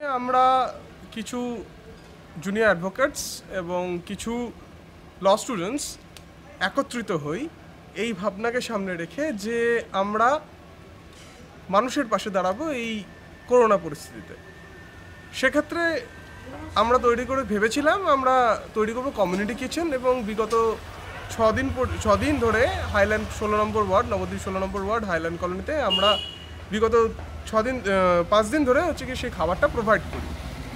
আমরা কিছু junior advocates এবং কিছু ল স্টুডেন্টস একত্রিত হই এই ভাবনাকে সামনে রেখে যে আমরা মানুষের পাশে দাঁড়াবো এই করোনা পরিস্থিতিতে। সেক্ষেত্রে আমরা ভেবেছিলাম আমরা তৈরি করবো কমিউনিটি কিচেন, এবং বিগত 6 দিন ধরে highland 16 number ward, Nabadwip 16 number ward highland কলোনিতে আমরা বিগত 5 দিন ধরে হচ্ছে কি সেই খাবারটা প্রোভাইড করি।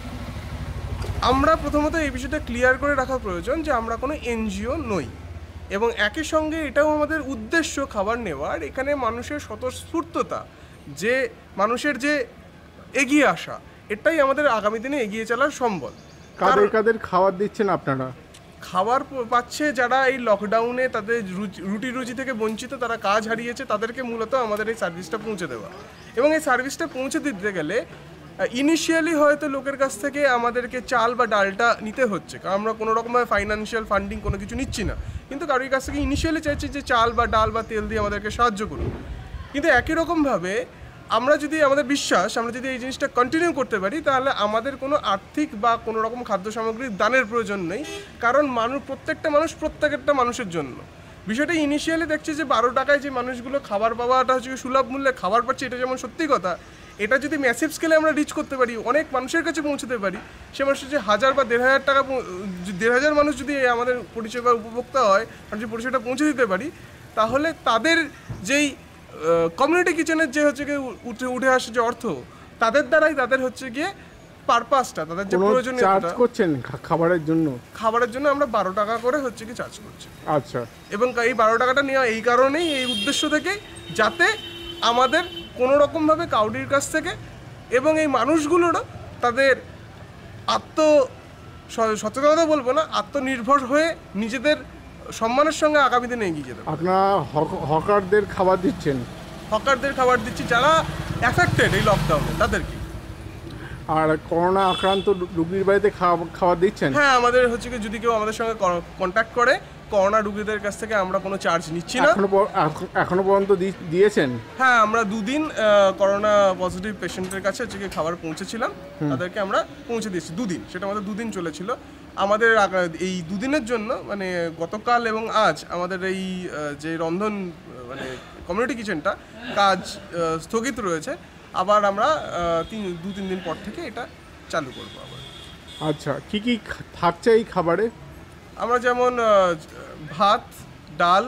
আমরা প্রথমত এই বিষয়টা ক্লিয়ার করে রাখা প্রয়োজন যে আমরা কোনো এনজিও নই, এবং একই সঙ্গে এটাও আমাদের উদ্দেশ্য খাবার নেওয়ার, এখানে মানুষের স্বতঃস্ফূর্ততা, যে মানুষের যে এগিয়ে আসা, এটাই আমাদের আগামী দিনে এগিয়ে চলার সম্বল। কাদের খাবার দিচ্ছেন আপনারা? খাবার পাচ্ছে যারা এই লকডাউনে তাদের রুজি থেকে বঞ্চিত, তারা কাজ হারিয়েছে, তাদেরকে মূলত আমাদের এই সার্ভিসটা পৌঁছে দেওয়া। এবং এই সার্ভিসটা পৌঁছে দিতে গেলে ইনিশিয়ালি হয়তো লোকের কাছ থেকে আমাদেরকে চাল বা ডালটা নিতে হচ্ছে, কারণ আমরা কোনো রকমভাবে ফাইন্যান্সিয়াল ফান্ডিং কোনো কিছু নিচ্ছি না, কিন্তু কারোর কাছ থেকে ইনিশিয়ালি চাইছি যে চাল বা ডাল বা তেল দিয়ে আমাদেরকে সাহায্য করুন। কিন্তু একই রকমভাবে আমরা যদি আমরা যদি এই জিনিসটা কন্টিনিউ করতে পারি, তাহলে আমাদের কোনো আর্থিক বা কোনো রকম খাদ্য সামগ্রীর দানের প্রয়োজন নেই, কারণ প্রত্যেকটা মানুষের জন্য। বিষয়টা ইনিশিয়ালি দেখছি যে 12 টাকায় যে মানুষগুলো খাবার পাওয়াটা হচ্ছে সুলভ মূল্যে খাবার পাচ্ছে, এটা যেমন সত্যি কথা, এটা যদি ম্যাসিভ স্কেলে আমরা রিচ করতে পারি, অনেক মানুষের কাছে পৌঁছতে পারি, সে মানুষের যে 1000 বা 1500 টাকা 1500 মানুষ যদি আমাদের পরিষেবার উপভোক্তা হয়, আমরা যদি পরিষেবাটা পৌঁছে দিতে পারি, তাহলে তাদের যেই কমিউনিটি কিচেনের যে হচ্ছে গিয়ে উঠে আসে যে অর্থ, তাদের দ্বারাই তাদের হচ্ছে গিয়ে পারপাসটা, তাদের যে প্রয়োজনীয়তা চার্জ করছেন খাবারের জন্য আমরা 12 টাকা করে হচ্ছে কি চার্জ করছি। আচ্ছা। এবং এই 12 টাকাটা নেওয়া এই কারণেই, এই উদ্দেশ্য থেকে, যাতে আমাদের কোনো রকমভাবে কাউরির কাছ থেকে এবং এই মানুষগুলোরও তাদের সচেতনতা বলবো না, আত্মনির্ভর হয়ে নিজেদের সম্মানের সঙ্গে আগামী দিনে এগিয়ে যেতে। আপনারা হকারদের খাবার দিচ্ছেন? হকারদের খাবার দিচ্ছি যারা অ্যাফেক্টেড এই লকডাউনে, তাদেরকে। আর করোনা আক্রান্ত রোগীর বাড়িতে খাবার দিচ্ছেন? হ্যাঁ, আমাদের হচ্ছে কি যদি কেউ আমাদের সঙ্গে কন্ট্যাক্ট করে, করোনা রোগীদের কাছ থেকে আমরা কোনো চার্জ নিচ্ছি না। এখনো পর্যন্ত দিয়েছেন? হ্যাঁ, আমরা 2 দিন করোনা পজিটিভ পেশেন্টের কাছে হচ্ছে কি খাবার পৌঁছেছিলাম, তাদেরকে আমরা পৌঁছে দিয়েছি 2 দিন। সেটা আমাদের 2 দিন চলেছিল। আমাদের এই 2 দিনের জন্য, মানে গতকাল এবং আজ, আমাদের এই যে রন্ধন মানে কমিউনিটি কিচেনটা কাজ স্থগিত রয়েছে। আবার আমরা 2-3 দিন পর থেকে এটা চালু করবো আবার। আচ্ছা, কি থাকছে এই খাবারে? আমরা যেমন ভাত, ডাল,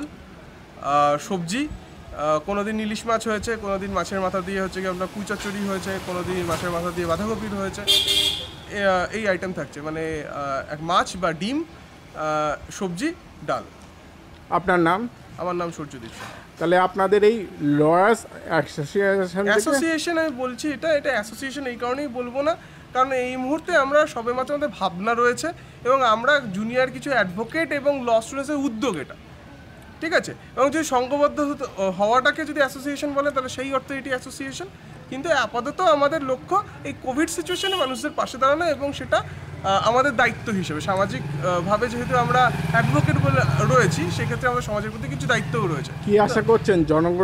সবজি, কোনোদিন ইলিশ মাছ হয়েছে, কোনোদিন মাছের মাথা দিয়ে হচ্ছে কি আপনার কুই চচ্চড়ি হয়েছে, কোনোদিন মাছের মাথা দিয়ে বাঁধাকপির হয়েছে, এই আইটেম থাকছে, মানে এক মাছ বা ডিম, সবজি, ডাল। আপনার নাম? আমার নাম সূর্যদীপ সাহা। তাহলে আপনাদের এই লয়ার্স অ্যাসোসিয়েশন আমি বলছি, এটা অ্যাসোসিয়েশন এই কারণেই বলবো না, কারণ এই মুহূর্তে আমরা সবেমাত্র আমাদের ভাবনা রয়েছে, এবং আমরা জুনিয়র কিছু অ্যাডভোকেট এবং ল স্টুডেন্টসের উদ্যোগ এটা, ঠিক আছে। এবং যদি সংঘবদ্ধ হওয়াটাকে যদি অ্যাসোসিয়েশন বলে, তাহলে সেই অর্থে এটি অ্যাসোসিয়েশন। কিন্তু আপাতত আমাদের লক্ষ্য এই কোভিড সিচুয়েশনে মানুষদের পাশে দাঁড়ানো, এবং সেটা আমাদের দায়িত্ব হিসেবে, সামাজিকভাবে যেহেতু আমরা অ্যাডভোকেট বলে রয়েছি, সেক্ষেত্রে আমাদের সমাজের প্রতি কিছু দায়িত্বও রয়েছে। কি আশা করছেন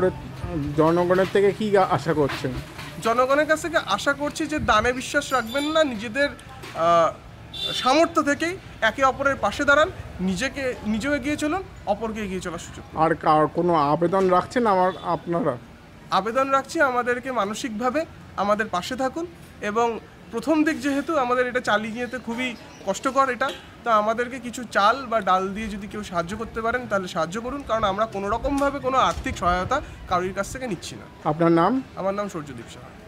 জনগণের থেকে? কি আশা করছেন? জনগণের কাছ থেকে আশা করছি যে দানে বিশ্বাস রাখবেন না, নিজেদের সামর্থ্য থেকেই একে অপরের পাশে দাঁড়ান, নিজেও এগিয়ে চলুন, অপরকে এগিয়ে চলার সুযোগ। আর কোনো আবেদন রাখছেন আপনারা? আবেদন রাখছি আমাদেরকে মানসিকভাবে আমাদের পাশে থাকুন, এবং প্রথম দিক যেহেতু আমাদের এটা চালিয়ে যেতে খুবই কষ্টকর, এটা তো আমাদেরকে কিছু চাল বা ডাল দিয়ে যদি কেউ সাহায্য করতে পারেন তাহলে সাহায্য করুন, কারণ আমরা কোনো রকমভাবে কোনো আর্থিক সহায়তা কারোর কাছ থেকে নিচ্ছি না। আপনার নাম? আমার নাম সূর্যদীপ সাহা।